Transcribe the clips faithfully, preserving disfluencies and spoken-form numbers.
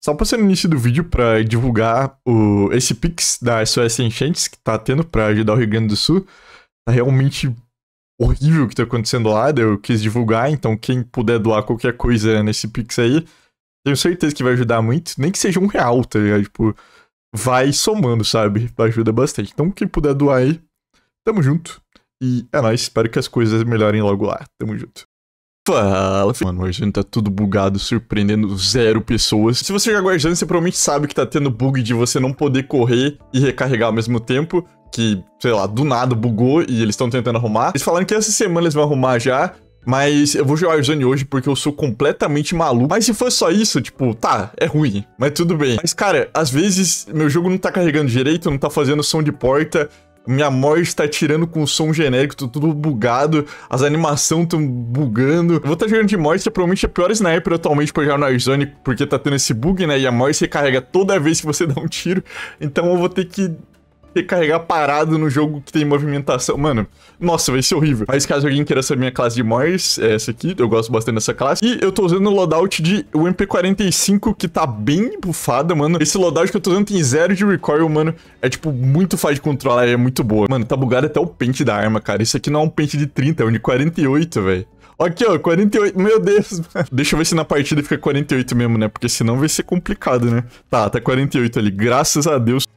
Só passando no início do vídeo pra divulgar o, esse Pix da S O S Enchentes que tá tendo pra ajudar o Rio Grande do Sul. Tá realmente horrível o que tá acontecendo lá, eu quis divulgar, então quem puder doar qualquer coisa nesse Pix aí, tenho certeza que vai ajudar muito, nem que seja um real, tá ligado? Tipo, vai somando, sabe? Ajuda bastante. Então quem puder doar aí, tamo junto. E é nóis, espero que as coisas melhorem logo lá. Tamo junto. Fala, mano, o Warzone tá tudo bugado, surpreendendo zero pessoas. Se você joga Warzone, você provavelmente sabe que tá tendo bug de você não poder correr e recarregar ao mesmo tempo. Que, sei lá, do nada bugou e eles estão tentando arrumar. Eles falaram que essa semana eles vão arrumar já, mas eu vou jogar Warzone hoje porque eu sou completamente maluco. Mas se for só isso, tipo, tá, é ruim, mas tudo bem. Mas, cara, às vezes meu jogo não tá carregando direito, não tá fazendo som de porta. Minha morte tá tirando com som genérico, tô tudo bugado, as animações tão bugando. Eu vou estar tá jogando de morte, é provavelmente a pior sniper atualmente pra jogar no Warzone, porque tá tendo esse bug, né? E a morte recarrega toda vez que você dá um tiro. Então eu vou ter que recarregar parado no jogo que tem movimentação. Mano, nossa, vai ser horrível. Mas caso alguém queira saber minha classe de Morse, é essa aqui, eu gosto bastante dessa classe. E eu tô usando o loadout de o M P quarenta e cinco, que tá bem bufada, mano. Esse loadout que eu tô usando tem zero de recoil, mano. É, tipo, muito fácil de controlar, é muito boa. Mano, tá bugado até o pente da arma, cara. Isso aqui não é um pente de trinta, é um de quarenta e oito, velho. Aqui, ó, quarenta e oito, meu Deus. Deixa eu ver se na partida fica quarenta e oito mesmo, né? Porque senão vai ser complicado, né? Tá, tá quarenta e oito ali, graças a Deus.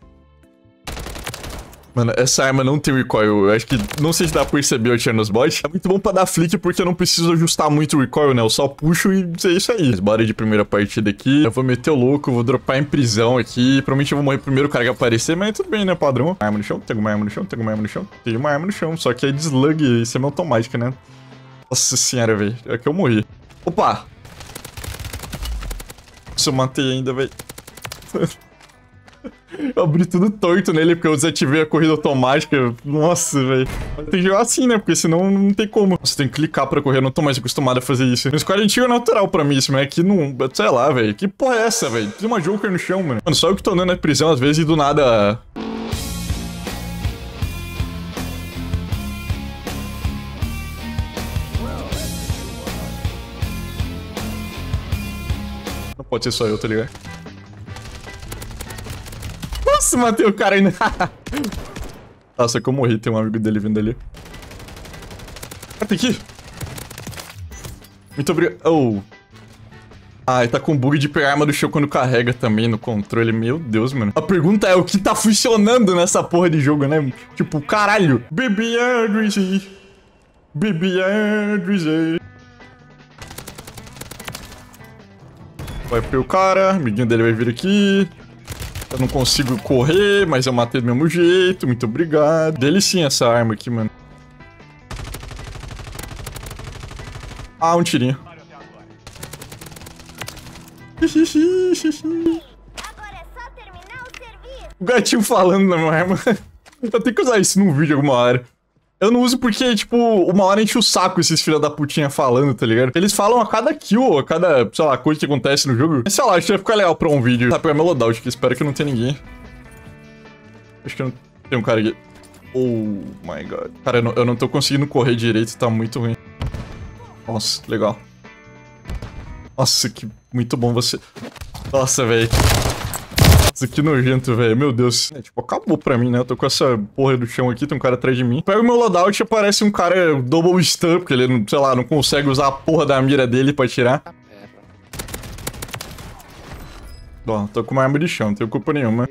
Mano, essa arma não tem recoil, eu acho que, não sei se dá pra perceber eu tirando nos bots. É muito bom pra dar flick porque eu não preciso ajustar muito o recoil, né? Eu só puxo e é isso aí. Mas bora de primeira partida aqui. Eu vou meter o louco, vou dropar em prisão aqui. Provavelmente eu vou morrer primeiro, o cara que aparecer, mas tudo bem, né, padrão? Arma no chão, tem uma arma no chão, tem uma arma no chão. Tem uma arma no chão, só que é de slug, isso é automática, né? Nossa senhora, velho, é que eu morri. Opa! Nossa, eu matei ainda, velho. Eu abri tudo torto nele porque eu desativei a corrida automática. Nossa, velho. Tem que jogar assim, né? Porque senão não tem como. Você tem que clicar pra correr. Eu não tô mais acostumado a fazer isso. No squad antigo é natural pra mim isso, mas aqui não... Sei lá, velho. Que porra é essa, velho? Tem uma Joker no chão, mano. Mano, só eu que tô andando na prisão às vezes e do nada... Não pode ser só eu, tá ligado? Nossa, matei o cara ainda. Nossa, que eu morri. Tem um amigo dele vindo ali. Ah, tem aqui. Muito obrigado. Oh. Ah, ele tá com bug de pegar a arma do chão quando carrega também no controle. Meu Deus, mano. A pergunta é o que tá funcionando nessa porra de jogo, né? Tipo, caralho. Baby Andrews. Baby Andrews. Vai pro cara. Amiguinho dele vai vir aqui. Eu não consigo correr, mas eu matei do mesmo jeito. Muito obrigado. Delicinha essa arma aqui, mano. Ah, um tirinho. O gatinho falando na minha arma. Eu tenho que usar isso num vídeo alguma hora. Eu não uso porque, tipo, uma hora enche o saco esses filha da putinha falando, tá ligado? Eles falam a cada kill, a cada, sei lá, coisa que acontece no jogo. Mas, sei lá, acho que vai ficar legal pra um vídeo. Tá, pegar meu loadout aqui, espero que não tenha ninguém. Acho que não tem um cara aqui. Oh my god. Cara, eu não, eu não tô conseguindo correr direito, tá muito ruim. Nossa, legal. Nossa, que muito bom você... Nossa, velho. Nossa, que nojento, velho. Meu Deus. É, tipo, acabou pra mim, né? Eu tô com essa porra do chão aqui, tem um cara atrás de mim. Pega o meu loadout e aparece um cara double stun, porque ele, sei lá, não consegue usar a porra da mira dele pra tirar. Bom, tô com uma arma de chão, não tenho culpa nenhuma.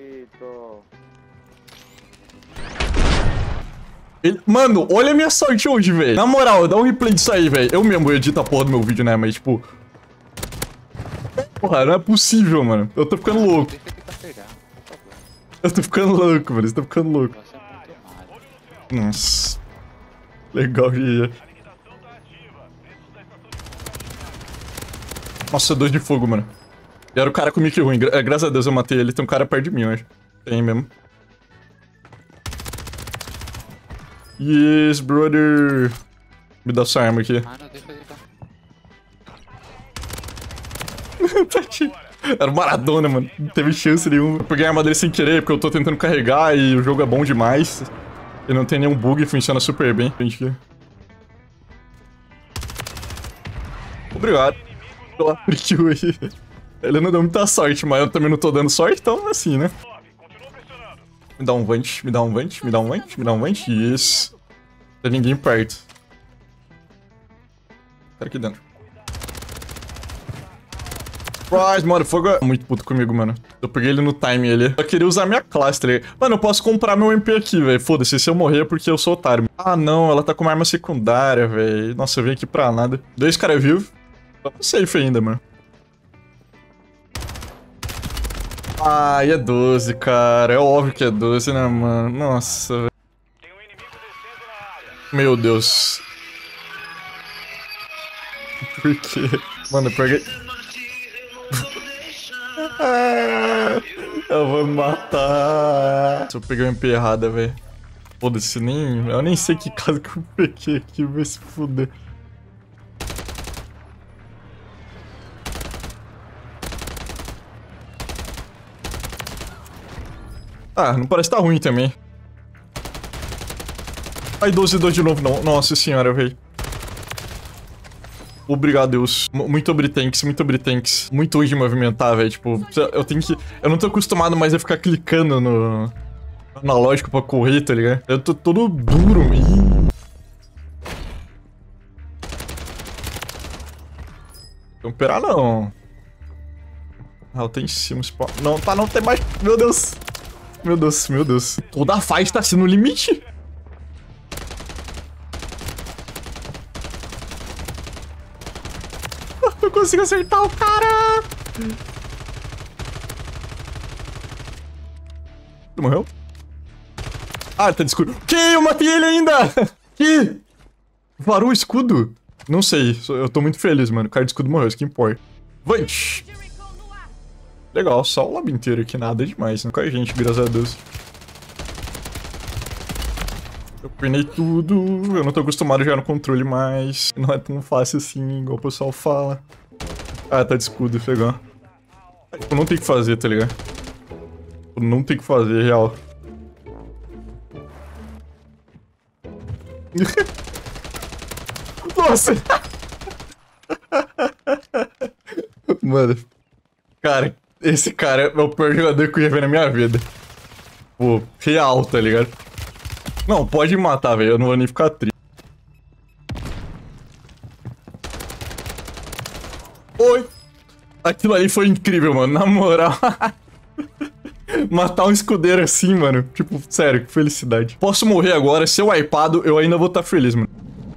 Ele... Mano, olha a minha sorte hoje, velho. Na moral, dá um replay disso aí, velho. Eu mesmo edito a porra do meu vídeo, né? Mas, tipo... Porra, não é possível, mano. Eu tô ficando louco. Eu tô ficando louco, mano. Você tá ficando louco. Nossa. Legal, Gia. Nossa, dois de fogo, mano. E era o cara com mic ruim. Gra graças a Deus eu matei ele. Tem um cara perto de mim, eu acho. Tem mesmo. Yes, brother. Me dá essa arma aqui. Era o Maradona, mano. Não teve chance nenhuma. Eu peguei a arma dele sem querer, porque eu tô tentando carregar e o jogo é bom demais. E não tem nenhum bug, funciona super bem. Obrigado pela free kill aí. Ele não deu muita sorte, mas eu também não tô dando sorte, então assim, né? Me dá um vante, me dá um vante, me dá um vante, me dá um vante. Isso. Não tem ninguém perto. Cara aqui dentro. Surprise, mano, fogo é muito puto comigo, mano. Eu peguei ele no time ali. Eu queria usar minha classe, tá ligado? Mano, eu posso comprar meu M P aqui, velho. Foda-se, se eu morrer é porque eu sou otário. Ah, não, ela tá com uma arma secundária, velho. Nossa, eu vim aqui pra nada. Dois caras vivos. Tô safe ainda, mano. Ai, é doze, cara. É óbvio que é doze, né, mano? Nossa, velho. Meu Deus. Por quê? Mano, eu peguei... Eu vou me matar. Eu peguei uma M P errada, velho. Foda-se, nem... Eu nem sei que casa que eu peguei aqui, vai se fuder. Ah, não parece tá ruim também. Ai, doze, doze de novo, não. Nossa senhora, velho. Obrigado, Deus. M muito obritanks, muito obritanks. Muito ruim de movimentar, velho. Tipo, eu tenho que... Eu não tô acostumado mais a ficar clicando no... analógico pra correr, tá ligado? Eu tô todo duro. Ih. Não esperar, não. Ah, eu tenho em cima. Não, tá, não tem mais. Meu Deus. Meu Deus, meu Deus. Toda a fight tá sendo no limite. Eu consigo acertar o cara. Ele morreu? Ah, ele tá de escudo. Que? Eu matei ele ainda! Que? Varou o escudo? Não sei, eu tô muito feliz, mano. O cara de escudo morreu, isso que importa. Vante! Legal, só o lobby inteiro aqui, nada demais, né? Com a gente, graças a Deus. Eu penei tudo, eu não tô acostumado a jogar no controle mais. Não é tão fácil assim, igual o pessoal fala. Ah, tá de escudo, legal. Tipo, não tem o que fazer, tá ligado? Tipo, não tem o que fazer, real. Nossa! Mano. Cara, esse cara é o pior jogador que eu já vi na minha vida. Pô, real, tá ligado? Não, pode me matar, velho. Eu não vou nem ficar triste. Oi! Aquilo ali foi incrível, mano. Na moral. Matar um escudeiro assim, mano. Tipo, sério, que felicidade. Posso morrer agora. Se eu wipeado, eu ainda vou estar feliz, mano.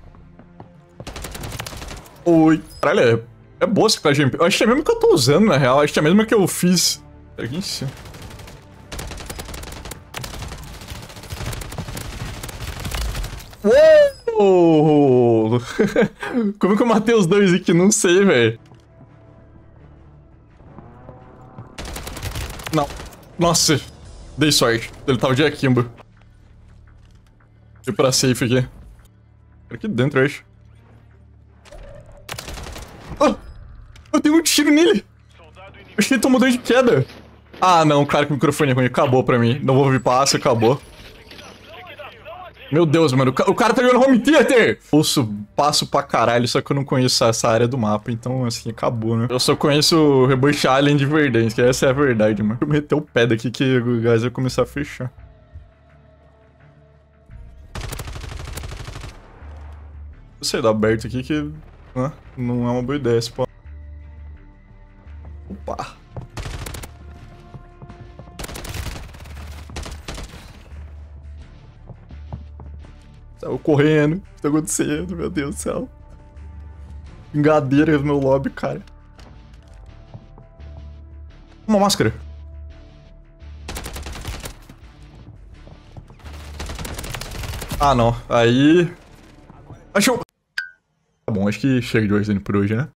Oi. Caralho, é, é boa essa classe de M P. Eu acho que é mesmo que eu tô usando, na real. Acho que é mesmo que eu fiz. Aqui em cima. Uou! Como que eu matei os dois aqui? Não sei, velho. Não. Nossa. Dei sorte. Ele tava de akimbo. Fui pra safe aqui. Aqui dentro, eu acho. Oh! Eu tenho um tiro nele! Eu acho que ele tomou dano de queda. Ah, não. Cara, que o microfone é ruim. Acabou pra mim. Não vou ouvir passo, acabou. Meu Deus, mano, o cara tá jogando home theater! Ouço, passo pra caralho, só que eu não conheço essa área do mapa, então, assim, acabou, né? Eu só conheço o Rebush Alien de Verdansk, que essa é a verdade, mano. Eu meter o pé daqui que o gás vai começar a fechar. Eu sei dar aberto aqui que... Né? Não é uma boa ideia esse pô. Opa! Saiu correndo. O que tá acontecendo? Meu Deus do céu. Vingadeira no meu lobby, cara. Uma máscara. Ah, não. Aí... Achou... Tá bom, acho que chega de Warzone por hoje, né?